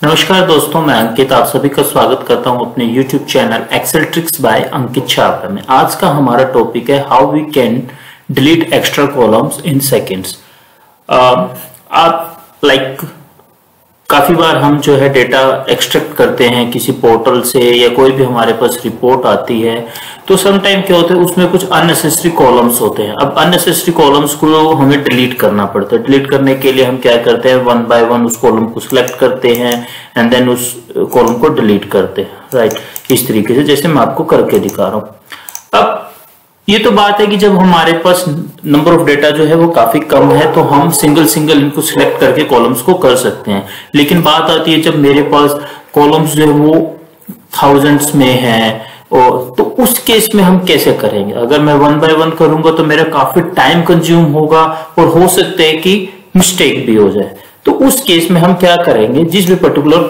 नमस्कार दोस्तों, मैं अंकित आप सभी का स्वागत करता हूं अपने YouTube channel Excel tricks by Ankit Chhabra में। आज का हमारा टॉपिक है how we can delete extra columns in seconds. आप काफी बार हम जो है डेटा एक्सट्रैक्ट करते हैं किसी पोर्टल से या कोई भी हमारे पास रिपोर्ट आती है, तो सम टाइम क्या होता है उसमें कुछ अननेसेसरी कॉलम्स होते हैं। अब अननेसेसरी कॉलम्स को हमें डिलीट करना पड़ता है। डिलीट करने के लिए हम क्या करते हैं, वन बाय वन उस कॉलम को सिलेक्ट करते हैं एंड देन उस कॉलम को डिलीट करते हैं। राइट, इस तरीके से जैसे मैं आपको करके दिखा रहा हूं। अब ये तो बात है कि जब हमारे पास नंबर ऑफ डेटा जो है वो काफी कम है तो हम सिंगल इनको सिलेक्ट करके कॉलम्स को कर सकते हैं। लेकिन बात आती है जब मेरे पास कॉलम्स जो है वो थाउजेंड्स में है, और तो उस केस में हम कैसे करेंगे। अगर मैं वन बाय वन करूंगा तो मेरा काफी टाइम कंज्यूम होगा और हो सकता है कि मिस्टेक भी हो जाए। तो उस केस में हम क्या करेंगे, जिस भी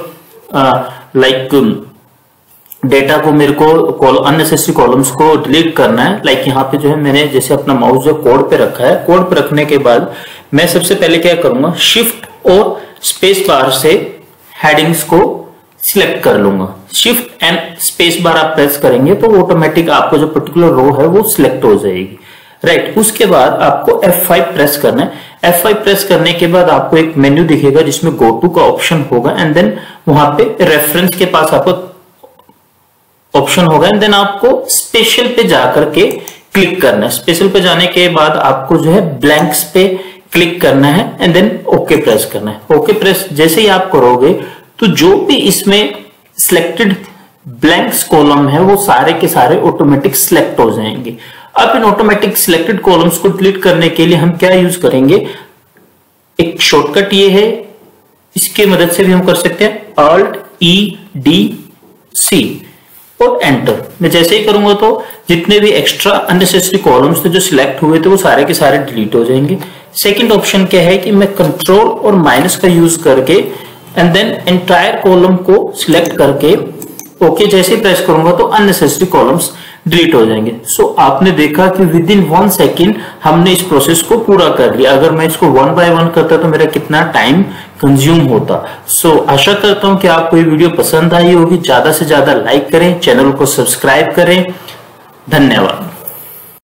पर्टिकुलर डेटा को मेरे को अननेसेसरी कॉलम्स को डिलीट करना है, यहाँ पे जो है मैंने जैसे अपना माउस जो कोड पे रखा है, कोड पे रखने के बाद मैं सबसे पहले क्या करूंगा, शिफ्ट और स्पेस बार से हेडिंग्स को सिलेक्ट कर लूंगा। शिफ्ट एंड स्पेस बार आप प्रेस करेंगे तो ऑटोमेटिक आपको जो पर्टिकुलर रो है वो सिलेक्ट हो जाएगी। राइट, उसके बाद आपको F5 प्रेस करना है। F5 प्रेस करने के बाद आपको एक मेन्यू दिखेगा जिसमें गो टू का ऑप्शन होगा एंड देन वहां पे रेफरेंस के पास आपको ऑप्शन होगा एंड देन आपको स्पेशल पे जाकर के क्लिक करना है। स्पेशल पे जाने के बाद आपको जो है ब्लैंक्स पे क्लिक करना है एंड देन ओके प्रेस करना है। ओके प्रेस जैसे ही आप करोगे तो जो भी इसमें सिलेक्टेड ब्लैंक्स कॉलम है वो सारे के सारे ऑटोमेटिक सिलेक्ट हो जाएंगे। अब इन ऑटोमेटिक सिलेक्टेड कॉलम्स को डिलीट करने के लिए हम क्या यूज करेंगे, एक शॉर्टकट ये है, इसके मदद से भी हम कर सकते हैं Alt+E+D+C और एंटर। मैं जैसे ही करूंगा तो जितने भी एक्स्ट्रा अननेसेसरी कॉलम्स थे जो सिलेक्ट हुए थे वो सारे के सारे डिलीट हो जाएंगे। सेकंड ऑप्शन क्या है कि मैं कंट्रोल और माइनस का यूज करके एंड देन एंटायर कॉलम को सिलेक्ट करके ओके जैसे प्रेस करूंगा तो अननेसेसरी कॉलम्स डिलीट हो जाएंगे। सो आपने देखा कि विद इन 1 सेकेंड हमने इस प्रोसेस को पूरा कर लिया। अगर मैं इसको वन बाय वन करता तो मेरा कितना टाइम कंज्यूम होता। सो आशा करता हूं कि आपको ये वीडियो पसंद आई होगी। ज्यादा से ज्यादा लाइक करें, चैनल को सब्सक्राइब करें। धन्यवाद।